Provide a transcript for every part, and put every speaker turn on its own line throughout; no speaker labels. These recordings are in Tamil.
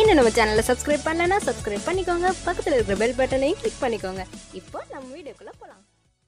இன்னும் நம்ம சேனலை சப்ஸ்கிரைப் பண்ணலன்னா சப்ஸ்கிரைப் பண்ணிக்கோங்க. பக்கத்தில் இருக்கிற பெல் பட்டனையும் கிளிக் பண்ணிக்கோங்க. இப்போ நம்ம வீடியோக்குள்ளே போகலாம்.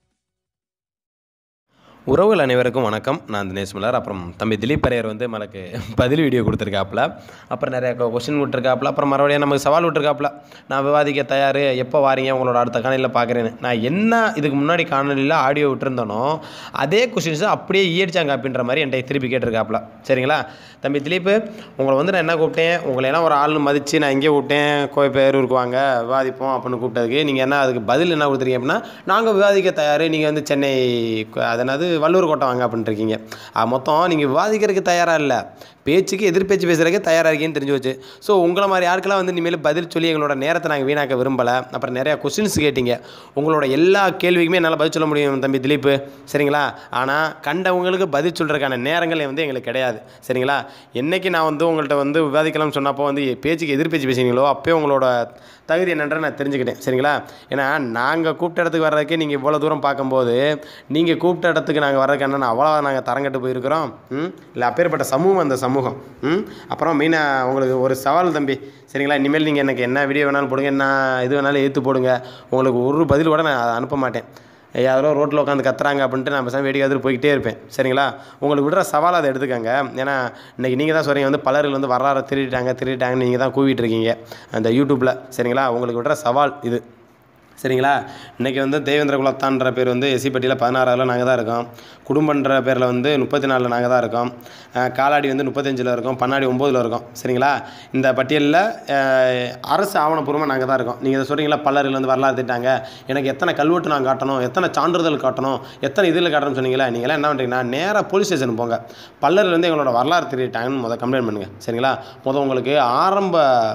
உறவுகள் அனைவருக்கும் வணக்கம். நான் தினேஷ் மலர். அப்புறம் தம்பி திலீப் பரையர் வந்து எனக்கு பதில் வீடியோ கொடுத்துருக்காப்புல. அப்புறம் நிறைய கொஸ்டின் விட்டுருக்காப்புல. அப்புறம் மறுபடியும் நமக்கு சவால் விட்டுருக்காப்புல. நான் விவாதிக்க தயார், எப்போ வாரீங்க, உங்களோட அடுத்த காணொலியில் பார்க்குறேன்னு. நான் என்ன இதுக்கு முன்னாடி காணொலியில் ஆடியோ விட்டுருந்தனோ அதே கொஸ்டின்ஸை அப்படியே ஈடிச்சாங்க அப்படின்ற மாதிரி என்கிட்ட திருப்பி கேட்டிருக்காப்புல. சரிங்களா தம்பி திலீப், உங்களை வந்து நான் என்ன கூப்பிட்டேன், உங்களை எல்லாம் ஒரு ஆள்னு மதித்து நான் எங்கேயே கூப்பிட்டேன், பேரூருக்கு வாங்க விவாதிப்போம் அப்படின்னு கூப்பிட்டதுக்கு நீங்கள் என்ன அதுக்கு பதில் என்ன கொடுத்துருக்கீங்க அப்படின்னா, நாங்கள் விவாதிக்க தயார், நீங்கள் வந்து சென்னை அதனாவது வள்ளூர் கோட்டை வாங்க அப்படின்ட்டுருக்கீங்க. மொத்தம் நீங்கள் விவாதிக்கிறதுக்கு தயாராக இல்லை, பேச்சுக்கு எதிர்பேச்சு பேசுகிறதுக்கு தயாராக இருக்கீங்கன்னு தெரிஞ்சு வச்சு. ஸோ உங்களை மாதிரி யாருக்கெல்லாம் வந்து இனிமேல் பதில் சொல்லி எங்களோட நேரத்தை நாங்கள் வீணாக்க விரும்பலை. அப்புறம் நிறையா கொஸ்டின்ஸ் கேட்டீங்க. உங்களோட எல்லா கேள்விக்குமே என்னால் பதில் சொல்ல முடியும் தம்பி திலீப், சரிங்களா. ஆனால் கண்டவங்களுக்கு பதில் சொல்கிறதுக்கான நேரங்கள் வந்து எங்களுக்கு கிடையாது, சரிங்களா. என்றைக்கு நான் வந்து உங்கள்கிட்ட வந்து விவாதிக்கலாம்னு சொன்னப்போ வந்து பேச்சுக்கு எதிர்பேச்சு பேசுகிறீங்களோ அப்போயே உங்களோட தகுதி என்னன்ற நான் தெரிஞ்சுக்கிட்டேன், சரிங்களா. ஏன்னா நாங்கள் கூப்பிட்ட இடத்துக்கு வர்றதுக்கே நீங்கள் இவ்வளோ தூரம் பார்க்கும்போது நீங்கள் கூப்பிட்ட இடத்துக்கு நாங்கள் வர்றதுக்கு என்னென்ன அவ்வளோ நாங்கள் தரங்கட்டு போயிருக்கிறோம். இல்லை அப்பேற்பட்ட சமூகம் அந்த சமூகம். அப்புறம் மெயினாக உங்களுக்கு ஒரு சவால் தம்பி, சரிங்களா. இனிமேல் நீங்கள் எனக்கு என்ன வீடியோ வேணாலும் போடுங்க, என்ன இது வேணாலும் ஏற்று போடுங்க, உங்களுக்கு ஒரு பதில் கூட நான் அனுப்ப மாட்டேன். யாரோ ரோட்டில் உட்காந்து கத்துறாங்க அப்படின்ட்டு நான் பேசாமல் வேடிக்கை எடுத்துகிட்டு போய்கிட்டே இருப்பேன், சரிங்களா. உங்களுக்கு விடுற சவால் அதை எடுத்துக்கங்க. ஏன்னா இன்றைக்கி நீங்கள் தான் சொல்கிறீங்க வந்து பலர்கள் வந்து வரலாறு திருடிட்டாங்கன்னு நீங்கள் தான் கூவிட்டு இருக்கீங்க அந்த யூடியூப்பில், சரிங்களா. உங்களுக்கு விடுற சவால் இது, சரிங்களா. இன்றைக்கி வந்து தேவேந்திர குலத்தான்ற பேர் வந்து எஸ்சி பட்டியில் 16 நாங்கள் தான் இருக்கோம். குடும்பன்ற பேரில் வந்து 34 நாங்கள் தான் இருக்கோம். காலாடி வந்து 35 இருக்கோம். பண்ணாடி 9 இருக்கோம், சரிங்களா. இந்த பட்டியலில் அரசு ஆவணப்பூர்வமாக நாங்கள் தான் இருக்கோம். நீங்கள் இதை சொல்கிறீங்களா, பல்லர்கள் வந்து வரலாறு திட்டாங்க, எனக்கு எத்தனை கல்வெட்டு நான் காட்டணும், எத்தனை சான்றிதழ் காட்டணும், எத்தனை இதில் காட்டணும்னு சொன்னீங்களா. நீங்களாம் என்ன பண்ணுறீங்கன்னா நேராக போலீஸ் ஸ்டேஷன் போங்க. பல்லர்கள் வந்து எங்களோட வரலாறு திருட்டாங்கன்னு கம்ப்ளைண்ட் பண்ணுங்கள், சரிங்களா. உங்களுக்கு ஆரம்ப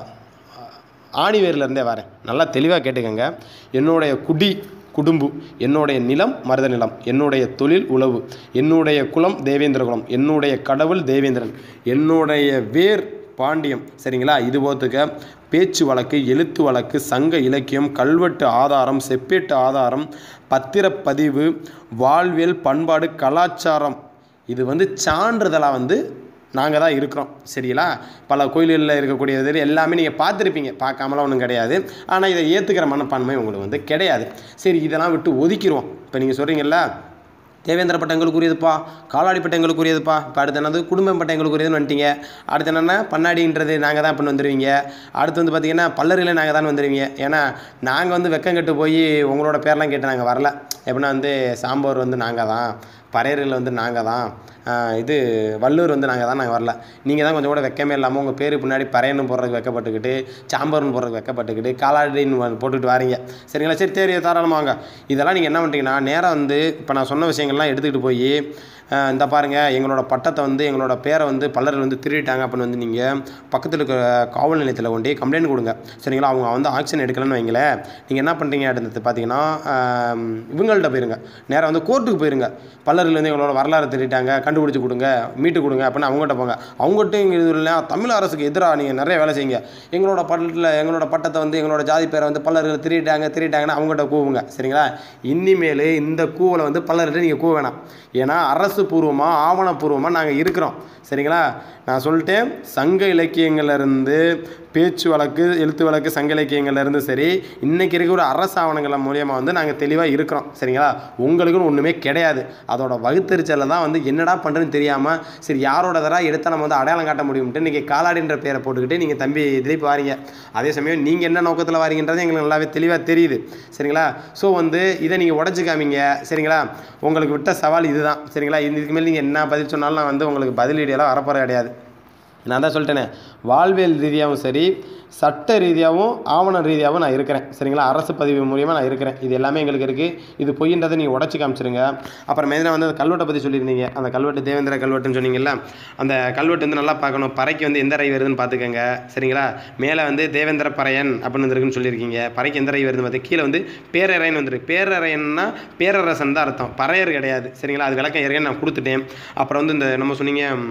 ஆணிவேர்லேருந்தே வரேன், நல்லா தெளிவாக கேட்டுக்கங்க. என்னுடைய குடும்பு, என்னுடைய நிலம் மருத நிலம், என்னுடைய தொழில் உழவு, என்னுடைய குலம் தேவேந்திர குலம், என்னுடைய கடவுள் தேவேந்திரன், என்னுடைய வேர் பாண்டியம், சரிங்களா. இது போத்துக்க பேச்சு வழக்கு, எழுத்து வழக்கு, சங்க இலக்கியம், கல்வெட்டு ஆதாரம், செப்பேட்டு ஆதாரம், பத்திரப்பதிவு, வாழ்வியல், பண்பாடு, கலாச்சாரம், இது வந்து சான்றிதழாக வந்து நாங்கள் தான் இருக்கிறோம், சரிங்களா. பல கோயில்களில் இருக்கக்கூடியது எல்லாமே நீங்கள் பார்த்துருப்பீங்க, பார்க்காமலாம் ஒன்றும் கிடையாது. ஆனால் இதை ஏற்றுக்கிற மனப்பான்மை உங்களுக்கு வந்து கிடையாது. சரி, இதெல்லாம் விட்டு ஒதுக்கிடுவோம். இப்போ நீங்கள் சொல்கிறீங்கல்ல தேவேந்திர பட்டம் எங்களுக்குரியதுப்பா, காலாடி பட்டம் எங்களுக்குரியதுப்பா, இப்போ அடுத்து என்னது குடும்பம் பட்டம் எங்களுக்குரியதுன்னு வந்துட்டீங்க. அடுத்து என்னென்னா பண்ணாடின்றது நாங்கள் தான் அப்படின்னு வந்துடுவீங்க. அடுத்து வந்து பார்த்திங்கன்னா பல்லரில் நாங்கள் தான் வந்துடுவீங்க. ஏன்னா நாங்கள் வந்து வெக்கங்கட்டு போய் உங்களோட பேர்லாம் கேட்டு நாங்கள் வரல. எப்படின்னா வந்து சாம்பார் வந்து நாங்கள் தான், பறையர்கள் வந்து நாங்கள் தான், இது வள்ளூர் வந்து நாங்கள் வரல. நீங்கள் தான் கொஞ்சம் கூட வெக்கமே இல்லாமல் உங்கள் பேர் பின்னாடி பறையன்னு போடுறதுக்கு வெக்கப்பட்டுக்கிட்டு, சாம்பார்னு போடுறதுக்கு வெக்கப்பட்டுக்கிட்டு, காலாடின்னு போட்டுக்கிட்டு வாரீங்க, சரிங்களா. சரி தேரிய தாராளமாங்க. இதெல்லாம் நீங்கள் என்ன பண்ணுறீங்கன்னா நேராக வந்து இப்போ நான் சொன்ன விஷயங்கள்லாம் எடுத்துக்கிட்டு போய் இந்த பாருங்கள், எங்களோட பட்டத்தை வந்து எங்களோட பேரை வந்து பல்லர்கள் வந்து திருடிட்டாங்க அப்படின்னு வந்து நீங்கள் பக்கத்தில் இருக்கிற காவல் நிலையத்தில் கொண்டு கம்ப்ளைண்ட் கொடுங்க, சரிங்களா. அவங்க வந்து ஆக்ஷன் எடுக்கலன்னு வைங்களேன், நீங்கள் என்ன பண்ணுறீங்க அடுத்தது பார்த்தீங்கன்னா இவங்கள்ட்ட போயிருங்க, நேராக வந்து கோர்ட்டுக்கு போயிருங்க. பல்லர்கள் வந்து எங்களோட வரலாறு திருடிட்டாங்க, கண்டுபிடிச்சி கொடுங்க, மீட்டு கொடுங்க அப்படின்னு அவங்ககிட்ட போங்க. அவங்ககிட்ட இங்கே இது இல்லை, தமிழ் அரசுக்கு எதிராக நீங்கள் நிறைய வேலை செய்யுங்க. எங்களோட பட்டத்தை வந்து எங்களோட ஜாதி பேரை வந்து பல்லர்கள் திருடிட்டாங்கன்னு அவங்ககிட்ட கூவுங்க, சரிங்களா. இனிமேல் இந்த கூவலை வந்து பல்லர்கிட்ட நீங்கள் கூவ வேணாம். ஏன்னா அரசு பூர்வமாக ஆவணப்பூர்வமாக நாங்கள் இருக்கிறோம், சரிங்களா. நான் சொல்லிட்டேன், சங்க இலக்கியங்கள்லேருந்து பேச்சு வழக்கு, எழுத்து வழக்கு, சங்க இலக்கியங்கள்லேருந்து சரி, இன்றைக்கி இருக்கிற ஒரு அரசு ஆவணங்கள் மூலியமாக வந்து நாங்கள் தெளிவாக இருக்கிறோம், சரிங்களா. உங்களுக்குன்னு ஒன்றுமே கிடையாது. அதோட வகுத்தறிச்சலில் தான் வந்து என்னடா பண்ணுறதுன்னு தெரியாமல் சரி யாரோட தராக எடுத்தால் நம்ம வந்து அடையாளம் காட்ட முடியும்ட்டு இன்றைக்கி காலாடின்ற பேரை போட்டுக்கிட்டு நீங்கள் தம்பி திலீப் வாரீங்க. அதே சமயம் நீங்கள் என்ன நோக்கத்தில் வாரீங்கன்றது எங்களுக்கு நல்லாவே தெளிவாக தெரியுது, சரிங்களா. ஸோ வந்து இதை நீங்கள் உடச்சிக்காமீங்க, சரிங்களா. உங்களுக்கு விட்ட சவால் இதுதான், சரிங்களா. இதுக்கு மேலே நீங்கள் என்ன பதில் சொன்னாலும் நான் வந்து உங்களுக்கு பதிலீடியெல்லாம் வரப்போகிற கிடையாது. நான் தான் சொல்லிட்டேனே, வாழ்வியல் ரீதியாகவும் சரி, சட்ட ரீதியாகவும் ஆவண ரீதியாகவும் நான் இருக்கிறேன், சரிங்களா. அரசு பதிவு மூலியமாக நான் இருக்கிறேன். இது எல்லாமே எங்களுக்கு இருக்குது. இது பொய்ன்றதை நீங்கள் உடச்சி காமிச்சிருங்க. அப்புறம் மெயினாக வந்து அந்த கல்வெட்டை பற்றி சொல்லியிருந்தீங்க. அந்த கல்வெட்டு தேவேந்திர கல்வெட்டுன்னு சொன்னீங்கல்ல, அந்த கல்வெட்டு வந்து நல்லா பார்க்கணும். பறைக்கு வந்து எந்த ரை வருதுன்னு பார்த்துக்கங்க, சரிங்களா. மேலே வந்து தேவேந்திர பறையன் அப்படின்னு இருக்குன்னு சொல்லியிருக்கீங்க. பறைக்கு எந்த ரை வருதுன்னு பார்த்து கீழே வந்து பேரறைன்னு வந்துருக்கு. பேரறைன்னா பேரரசன் தான் அர்த்தம், பறையர் கிடையாது, சரிங்களா. அது விளக்கம் ஏற்கனவே நான் கொடுத்துட்டேன். அப்புறம் வந்து இந்த நம்ம சொன்னீங்க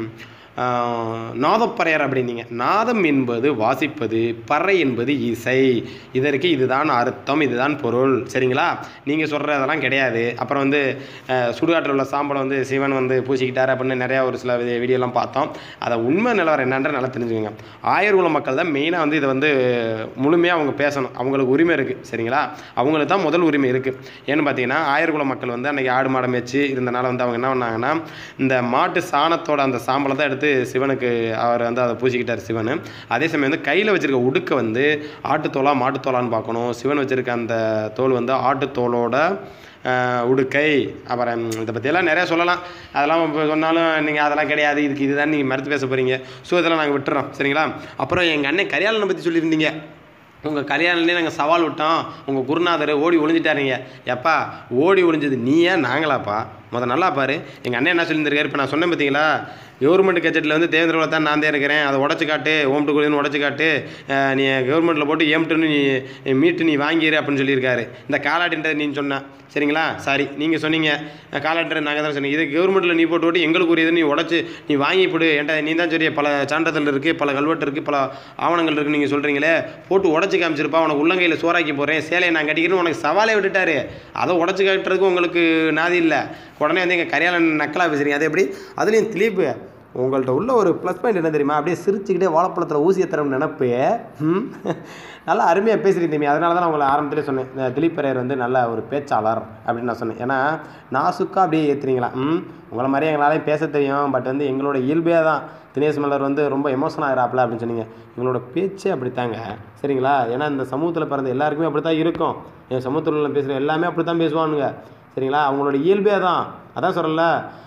நாதப்பறையர் அப்படின்னீங்க. நாதம் என்பது வாசிப்பது, பறை என்பது இசை. இதற்கு இதுதான் அர்த்தம், இதுதான் பொருள். சரிங்களா? நீங்கள் சொல்கிறதெல்லாம் கிடையாது. அப்புறம் வந்து சுடுகாட்டில் உள்ள சாம்பலை வந்து சிவன் வந்து பூசிக்கிட்டார் அப்படின்னு நிறையா ஒரு சில வீடியோலாம் பார்த்தோம். அதை உண்மை நிலவரம் என்னன்ற நல்லா தெரிஞ்சுக்கோங்க. ஆயர்குல மக்கள் தான் மெயினாக வந்து இதை வந்து முழுமையாக அவங்க பேசணும். அவங்களுக்கு உரிமை இருக்குது. சரிங்களா? அவங்களுக்கு தான் முதல் உரிமை இருக்குது. ஏன்னு பார்த்தீங்கன்னா ஆயர்குல மக்கள் வந்து அன்றைக்கி ஆடு மாடம் வச்சு இருந்தனால வந்து அவங்க என்ன பண்ணாங்கன்னா, இந்த மாட்டு சாணத்தோட அந்த சாம்பலை தான் எடுத்து சிவனுக்கு அவர் வந்து அதை பூசிக்கிட்டார் சிவன். அதே சமயம் வந்து கையில் வச்சுருக்க உடுக்கை வந்து ஆட்டுத்தோலா மாட்டுத்தோலான்னு பார்க்கணும். சிவன் வச்சுருக்க அந்த தோல் வந்து ஆட்டுத்தோலோட உடுக்கை. அப்புறம் இதை பற்றியெல்லாம் நிறையா சொல்லலாம். அதெல்லாம் இப்போ சொன்னாலும் நீங்கள் அதெல்லாம் கிடையாது, இதுக்கு இதுதான் நீங்கள் மறுத்து பேச போகிறீங்க. ஸோ இதெல்லாம் நாங்கள் விட்டுறோம். சரிங்களா? அப்புறம் எங்கள் அண்ணன் கரியாளனை பற்றி சொல்லியிருந்தீங்க. உங்கள் கல்யாணத்துலேயே நாங்கள் சவால் விட்டோம், உங்கள் குருநாதர் ஓடி ஒளிஞ்சிட்டாருங்க. எப்பா ஓடி ஒளிஞ்சது நீயா நாங்களாப்பா? நல்லா பாரு. எங்கள் அண்ணன் என்ன சொல்லியிருந்திருக்காரு, இப்போ நான் சொன்னேன் பார்த்தீங்களா, கவர்மெண்ட் கட்ஜெட்டில் வந்து தேவேந்திர தான் நான் தான் இருக்கிறேன், அதை உடச்சி காட்டு, ஓம்ட்டு குழுன்னு உடச்சி காட்டு, நீ கவர்மெண்ட்டில் போட்டு ஏம்ட்டுன்னு நீ மீட்டு நீ வாங்கிடு அப்படின்னு சொல்லியிருக்காரு. இந்த காலாட்டின்றது நீ சொன்னேன். சரிங்களா? சாரி, நீங்கள் சொன்னீங்க காலாட்டுறது நாங்கள் தான் சொன்னீங்க. இது கவர்மெண்ட்டில் நீ போட்டு ஓட்டி எங்களுக்கு உரியது நீ உடச்சி நீ வாங்கிவிடு என்கிட்ட நீ தான் சரி. பல சான்றிதழ் இருக்குது, பல கல்வெட்டு இருக்குது, பல ஆவணங்கள் இருக்குன்னு நீங்கள் சொல்கிறீங்களே, போட்டு உடச்சி காமிச்சிருப்பா, உனக்கு உள்ளங்கையில் சோறாக்கி போகிறேன், சேலையை நான் கட்டிக்கிறேன்னு உனக்கு சவாலே விட்டுட்டாரு. அதை உடச்சி காட்டுறதுக்கு உங்களுக்கு நாதி இல்லை. உடனே வந்து எங்கள் கரியாளன் நக்கலாக பேசுகிறீங்க. அது எப்படி? அதுலேயும் திலீப் உங்கள்கிட்ட உள்ள ஒரு ப்ளஸ் பாயிண்ட் என்ன தெரியுமா, அப்படியே சிரிச்சுக்கிட்டே வாழைப்பழத்தில் ஊசியை தரம் நினப்பு. நல்லா அருமையாக பேசுகிறீங்க தம்பி. அதனால தான் நான் உங்களை ஆரம்பத்திலே சொன்னேன், திலீப் பெரியர் வந்து நல்ல ஒரு பேச்சாளர் அப்படின்னு நான் சொன்னேன். ஏன்னா நாசுக்காக அப்படியே ஏற்றுறீங்களா? உங்களை மாதிரி எங்களாலையும் பேச தெரியும், பட் வந்து எங்களோட இயல்பே தான். தினேஷ் மலர் வந்து ரொம்ப எமோஷன் ஆகிறாப்புல அப்படின்னு சொன்னீங்க. எங்களோட பேச்சே அப்படித்தாங்க. சரிங்களா? ஏன்னா இந்த சமூகத்தில் பிறந்த எல்லாருக்குமே அப்படி தான் இருக்கும். என் சமூகத்தில் பேசுகிற எல்லாமே அப்படி தான் பேசுவானுங்க. சரிங்களா? அவங்களோட இயல்பே தான். அதான் சொல்லல,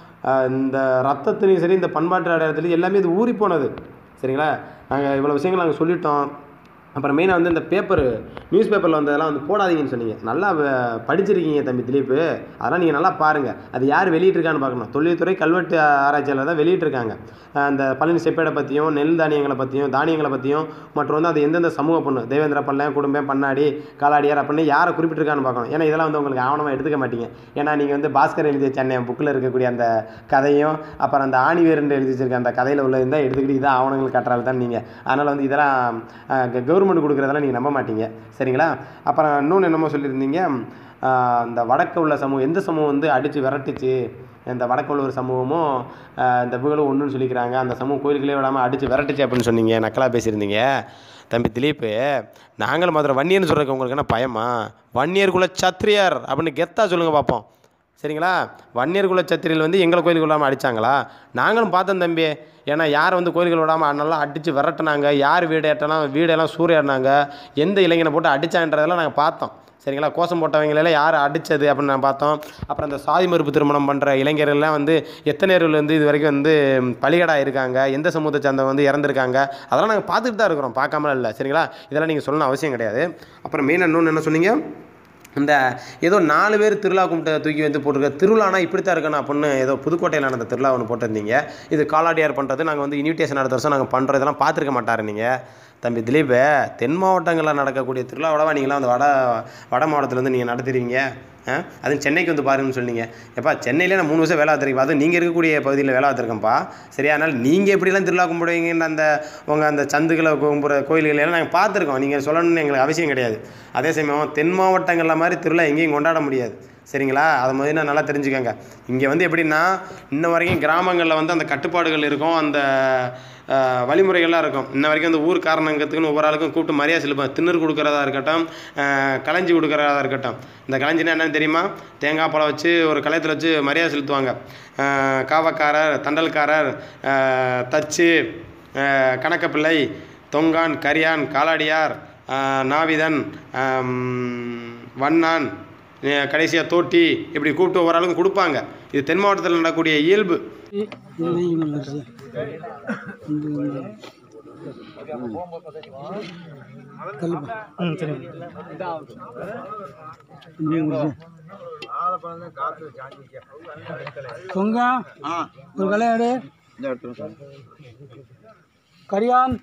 இந்த ரத்தத்துலேயும் சரி, இந்த பண்பாட்டு அடையாளத்துலேயும் எல்லாமே இது ஊறி போனது. சரிங்களா? நாங்கள் இவ்வளோ விஷயங்கள் நாங்கள் சொல்லிட்டோம். அப்புறம் மெயினாக வந்து இந்த நியூஸ் பேப்பரில் வந்ததெல்லாம் வந்து போடாதீங்கன்னு சொன்னீங்க. நல்லா படிச்சிருக்கீங்க தம்பி திலீப்பு. அதெல்லாம் நீங்கள் நல்லா பாருங்கள். அது யார் வெளியிட்டிருக்கான்னு பார்க்கணும். தொழில்துறை கல்வெட்டு ஆராய்ச்சியாளர் தான் வெளியிட்டிருக்காங்க. அந்த பழனி செப்பேடை பற்றியும், நெல் தானியங்களை பற்றியும் மற்றும் வந்து அது எந்தெந்த சமூக பொண்ணு, தேவேந்திர பள்ளம், குடும்பம், பண்ணாடி, காலாடியார் அப்படின்னு யாரை குறிப்பிட்டிருக்கான்னு பார்க்கணும். ஏன்னா இதெல்லாம் வந்து உங்களுக்கு ஆவணமாக எடுத்துக்க மாட்டீங்க. ஏன்னா நீங்கள் வந்து பாஸ்கர் எழுதிய சென்னை புக்கில் இருக்கக்கூடிய அந்த கதையும், அப்புறம் அந்த ஆணிவேர்னு எழுதி வச்சிருக்க அந்த கதையில் உள்ள இருந்தால் எடுத்துக்கிட்டு இதான் ஆவணங்கள் கட்டுறாள் தான் நீங்கள். அதனால் வந்து இதெல்லாம் கவர்மெண்ட் கொடுக்குறதெல்லாம் நீங்கள் நம்ப மாட்டீங்க. சரிங்களா? அப்புறம் இன்னொன்று என்னமோ சொல்லியிருந்தீங்க, இந்த வடக்கு உள்ள சமூகம், எந்த சமூகம் வந்து அடித்து விரட்டுச்சு, இந்த வடக்கு உள்ள ஒரு சமூகமும் இந்த புகழும் ஒன்றுன்னு சொல்லிக்கிறாங்க, அந்த சமூகம் கோயிலுக்குள்ளே விடாமல் அடித்து விரட்டுச்சு அப்படின்னு சொன்னீங்க. நக்கலாக பேசியிருந்தீங்க தம்பி திலீப்பு. நாங்களும் மதுரை வன்னியர்னு சொல்கிறதுக்கு உங்களுக்கு என்ன பயமா? வன்னியர்குல சத்திரியார் அப்படின்னு கெத்தாக சொல்லுங்கள் பார்ப்போம். சரிங்களா? வன்னியர்குல சத்திரியில் வந்து எங்களை கோயிலுக்கு விடாமல் அடித்தாங்களா? நாங்களும் பார்த்தோம் தம்பி. ஏன்னா யார் வந்து கோயில்கள் விடாமல் நல்லா அடித்து விரட்டினாங்க, யார் வீடெல்லாம் சூறையாடினாங்க, எந்த இளைஞனை போட்டு அடித்தான்றதெல்லாம் நாங்கள் பார்த்தோம். சரிங்களா? கோஷம் போட்டவங்களெல்லாம் யார் அடித்தது அப்படின்னு நான் பார்த்தோம். அப்புறம் அந்த சாதி மறுப்பு திருமணம் பண்ணுற இளைஞர்கள்லாம் வந்து எத்தனை பேர் வந்து இது வரைக்கும் வந்து பலிகடாக இருக்காங்க, எந்த சமூகத்தை சேர்ந்தவங்க வந்து இறந்துருக்காங்க, அதெல்லாம் நாங்கள் பார்த்துட்டு தான் இருக்கிறோம், பார்க்காமலாம் இல்லை. சரிங்களா? இதெல்லாம் நீங்கள் சொல்லணும் அவசியம் கிடையாது. அப்புறம் மெயின் இன்னொன்று என்ன சொன்னீங்க, இந்த ஏதோ 4 பேர் திருவிழா கும்பிட்டு தூக்கி வந்து போட்டிருக்க திருவிழானா இப்படி தான் இருக்கணும் அப்படின்னு ஏதோ புதுக்கோட்டையில் நடந்த திருவிழா ஒன்று போட்டிருந்தீங்க. இது காலாடியார் பண்ணுறது, நாங்கள் வந்து இன்விடேஷன் அடுத்த வருஷம் நாங்கள் பண்ணுறோம், இதெல்லாம் பார்த்துருக்க மாட்டார் நீங்கள் தம்பி திலீப். தென் மாவட்டங்களில் நடக்கக்கூடிய திருவிழாவோடவா நீங்களாம் வந்து வட மாவட்டத்துலேருந்து நீங்கள் நடத்துறீங்க? அதுவும் சென்னைக்கு வந்து பாருங்கன்னு சொன்னீங்க. எப்பா சென்னையிலே நான் 3 வருஷம் வேலை பார்த்துருக்கேன், அதுவும் நீங்கள் இருக்கக்கூடிய பகுதியில் வேலை பார்த்துருக்கேன்ப்பா. சரியா? அதனால் நீங்கள் எப்படிலாம் திருவிழா கும்பிடுவீங்கன்னு அந்த சந்துக்களை கும்பிட்ற கோயில்களெல்லாம் நாங்கள் பார்த்துருக்கோம். நீங்கள் சொல்லணும்னு எங்களுக்கு அவசியம் கிடையாது. அதே சமயம் தென் மாவட்டங்களில் மாதிரி திருவிழா எங்கேயும் கொண்டாட முடியாது. சரிங்களா? அதை மாதிரி நான் நல்லா தெரிஞ்சுக்கோங்க. இங்கே வந்து எப்படின்னா இன்ன வரைக்கும் கிராமங்களில் வந்து அந்த கட்டுப்பாடுகள் இருக்கும், அந்த வழிமுறைகள்லாம் இருக்கும். இன்ன வரைக்கும் அந்த ஊர் காரணங்கத்துக்குன்னு ஒவ்வொரு ஆளுக்கும் கூப்பிட்டு மரியாதை செலுப்பேன். திண்ணூர் கொடுக்குறதா இருக்கட்டும், களைஞ்சி கொடுக்குறதா இருக்கட்டும். இந்த களைஞ்சினா என்னென்னு தெரியுமா? தேங்காய் பழம் வச்சு ஒரு களையத்தில் வச்சு மரியாதை செலுத்துவாங்க. காவக்காரர், தண்டல்காரர், தச்சு, கணக்கப்பிள்ளை, தொங்கான், கரியான், காலாடியார், நாவிதன், வண்ணான், கடைசியாக தோட்டி, இப்படி கூப்பிட்டு ஒவ்வொரு ஆளுக்கும் கொடுப்பாங்க. இது தென் மாவட்டத்தில் நடக்கக்கூடிய இயல்பு.
தொங்கா ஒரு விளையாடு, கரியான்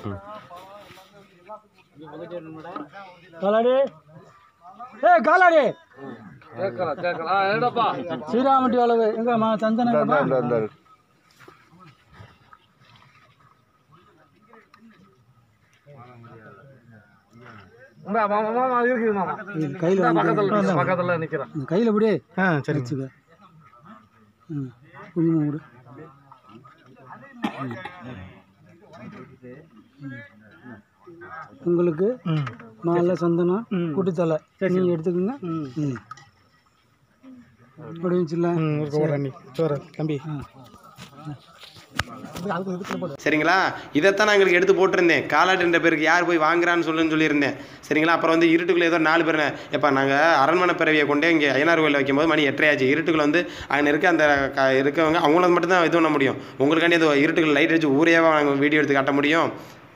காலாடி, காலாடி ஸ்ரீராமட்டி அளவு எங்கம்மா சந்தன இருக்குது மாமா. கையில் பக்கத்தில் நிற்கிறேன். கையில் அப்படியே சரி வச்சுக்க. கொஞ்சமாக விடு. உங்களுக்கு மாலை சந்தனம் குட்டித்தலை நீங்கள் எடுத்துக்கோங்க. அப்படி வச்சுல தம்பி.
சரிங்களா, இதைத்தான் நான் எங்களுக்கு எடுத்து போட்டிருந்தேன். காலாட்டுன்ற பேருக்கு யார் போய் வாங்குறான்னு சொல்லியிருந்தேன். சரிங்களா, அப்புறம் வந்து இருட்டுக்குள்ளே ஏதோ 4 பேர் எப்போ நாங்கள் அரண்மனை பிறவியை கொண்டே இங்கே ஐயனார் கோயிலில் வைக்கும்போது மணி 8:30 ஆச்சு. இருட்டுக்குள்ள வந்து அங்கே இருக்க அந்த இருக்கவங்க அவங்கள மட்டும்தான் இது பண்ண முடியும். உங்களுக்காண்டி அது இருட்டுக்குள்ள லைட் அடிச்சு ஊரேவா நாங்கள் வீடியோ எடுத்து காட்ட முடியும்.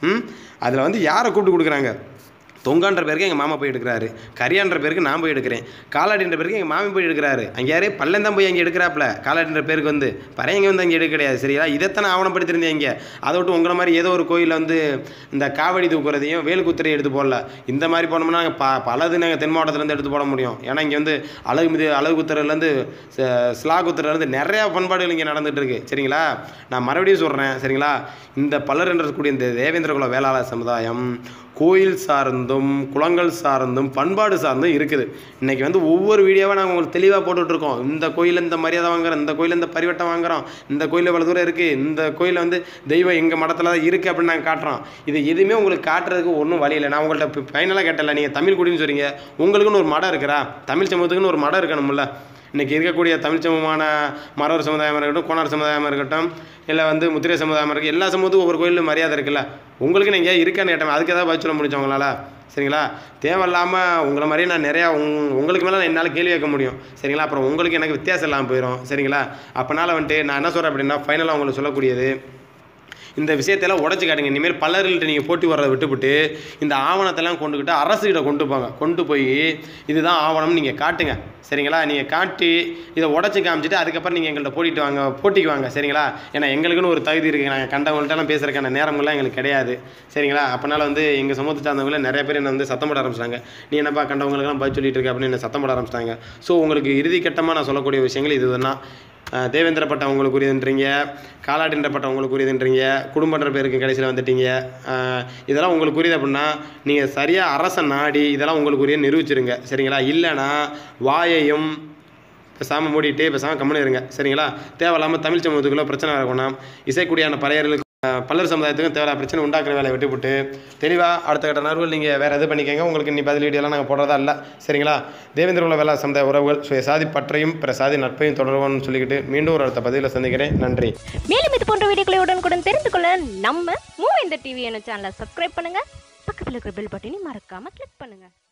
அதில் வந்து யாரை கூப்பிட்டு கொடுக்குறாங்க? தொங்கான்ற பேருக்கு எங்கள் மாமா போய் எடுக்கிறாரு, கரியான்ற பேருக்கு நான் போய் எடுக்கிறேன், காலாடின்ற பேருக்கு எங்கள் மாமி போய் எடுக்கிறாரு. அங்கே யாரே பள்ளந்தான் போய் அங்கே எடுக்கிறாப்புல. காலாடின்ற பேருக்கு வந்து பறையங்க வந்து அங்கே எடுக்க கிடையாது. சரியா, இதைத்தான் ஆவணப்படுத்திருந்தேன். இங்கே அதை விட்டு உங்களை மாதிரி ஏதோ ஒரு கோயிலில் வந்து இந்த காவடி தூக்குறதையும் வேலு குத்திரையும் எடுத்து போடல. இந்த மாதிரி போனோம்னா நாங்கள் பலது நாங்கள் தென் மாவட்டத்துலேருந்து எடுத்து போட முடியும். ஏன்னா இங்கே வந்து அழகு குத்துறையிலேருந்து ஸ்லா குத்துறையிலேருந்து நிறையா பண்பாடுகள் இங்கே நடந்துகிட்டு இருக்குது. சரிங்களா, நான் மறுபடியும் சொல்கிறேன். சரிங்களா, இந்த பலர் என்றக்கூடிய இந்த தேவேந்திர குல வேளாளர் சமுதாயம் கோயில் சார்ந்தும் குளங்கள் சார்ந்தும் பண்பாடு சார்ந்தும் இருக்குது. இன்றைக்கி வந்து ஒவ்வொரு வீடியோவாக நாங்கள் உங்களுக்கு தெளிவாக போட்டுட்ருக்கோம். இந்த கோயிலில் இந்த மரியாதை வாங்குகிறோம், இந்த கோயிலில் இந்த பரிவட்டம் வாங்குகிறோம், இந்த கோயிலில் இவ்வளோ தூரம் இருக்குது, இந்த கோயிலில் வந்து தெய்வம் எங்கள் மடத்தில் தான் இருக்குது அப்படின்னு நாங்கள் காட்டுறோம். இது எதுவுமே உங்களுக்கு காட்டுறதுக்கு ஒன்றும் வழி இல்லை. நான் உங்கள்கிட்ட ஃபைனலாக கேட்டல, நீங்கள் தமிழ் குடின்னு சொல்கிறீங்க, உங்களுக்குன்னு ஒரு மடம் இருக்கிறா? தமிழ் சமூகத்துக்குன்னு ஒரு மடம் இருக்கணும்ல. இன்றைக்கி இருக்கக்கூடிய தமிழ் சமூகமான மறவர் சமுதாயமாக இருக்கட்டும், கோனார் சமுதாயமாக இருக்கட்டும், இல்லை வந்து முத்திரை சமுதாயமாக இருக்குது, எல்லா சமூகத்துக்கும் ஒவ்வொரு கோயிலும் மரியாதை இருக்குல்ல. உங்களுக்கு நீங்கள் இருக்கான்னு கேட்டேன், அதுக்கு ஏதாவது பதில் சொல்ல முடிச்சவங்களால? சரிங்களா, தேவையில்லாமல் உங்களை மாதிரியே நான் நிறையா உங்களுக்கு மேலே என்னால் கேள்வி கேட்க முடியும். சரிங்களா, அப்புறம் உங்களுக்கு எனக்கு வித்தியாசம் இல்லாமல் போயிடும். சரிங்களா, அப்போனால வந்துட்டு நான் என்ன சொல்கிறேன் அப்படின்னா, ஃபைனலாக உங்களுக்கு சொல்லக்கூடியது, இந்த விஷயத்தெல்லாம் உடச்சி காட்டுங்க. இனிமேல் பலர்கள்ட்ட நீங்கள் போட்டி வர்றதை விட்டுவிட்டு இந்த ஆவணத்தெல்லாம் கொண்டுக்கிட்டு அரசுகிட்ட கொண்டு போய் இதுதான் ஆவணம்னு நீங்கள் காட்டுங்க. சரிங்களா, நீங்கள் காட்டி இதை உடச்சி காமிச்சிட்டு அதுக்கப்புறம் நீங்கள் எங்கள்கிட்ட போட்டிக்கு வாங்க. சரிங்களா, ஏன்னா எங்களுக்குன்னு ஒரு தகுதி இருக்குது. நாங்கள் கண்டவங்கள்ட்டலாம் பேசுகிறக்கான நேரங்கள்லாம் எங்களுக்கு கிடையாது. சரிங்களா, அப்போனால வந்து எங்கள் சமூகத்தை சார்ந்தவங்கள நிறைய பேர் என்னை வந்து சத்தம் போட ஆரம்பிச்சிட்டாங்க. நீ என்னப்பா கண்டவங்களுக்கெல்லாம் பதில் சொல்லிட்டு இருக்க அப்படின்னு என்ன சத்தம் போட ஆரம்பிச்சிட்டாங்க. ஸோ உங்களுக்கு இறுதிக்கட்டமாக நான் சொல்லக்கூடிய விஷயங்கள் இதுதான். தேவேந்திர பட்டம் உங்களுக்கு உரியதுன்றீங்க, காலாட்டின்ற பட்டம் உங்களுக்கு உரியதுன்றீங்க, குடும்பன்ற பேருக்கு கடைசியில் வந்துட்டீங்க. இதெல்லாம் உங்களுக்கு உரியது அப்படின்னா நீங்கள் சரியாக அரசை நாடி இதெல்லாம் உங்களுக்கு உரிய நிரூபிச்சிருங்க. சரிங்களா, இல்லைன்னா வாயையும் பேசாமல் மூடிட்டு பேசாமல் கம்முன்னு இருங்க. சரிங்களா, தேவையில்லாமல் தமிழ் சமூகத்துக்குள்ளே பிரச்சனை வரக்கூடாது. இசைக்குடியான பறையர்களுக்கு பல்லர் சமுதாயத்துக்கும் தேவையான பிரச்சனை உண்டாக்குற வேலையை விட்டுவிட்டு தெளிவாக அடுத்த கட்ட நர்வுகள் நீங்கள் வேறு எது பண்ணிக்கோங்க. உங்களுக்கு இன்னி பதில் வீடியோலாம் நாங்கள் போடுறதா இல்லை. சரிங்களா, தேவேந்திர குல வேளாளர் சமுதாய உறவுகள் சுய சாதி பற்றையும் பிற சாதி நட்பையும் தொடர்புன்னு சொல்லிக்கிட்டு மீண்டும் ஒரு அடுத்த பதிவில் சந்திக்கிறேன். நன்றி.
மேலும் இது போன்ற வீடியோக்களை உடனுக்குடன் தெரிந்து கொள்ள நம்ம மூவேந்தர் டிவி சேனலை சப்ஸ்கிரைப் பண்ணுங்க. பக்கத்தில் இருக்கிற பெல் பட்டனை மறக்காம கிளிக் பண்ணுங்க.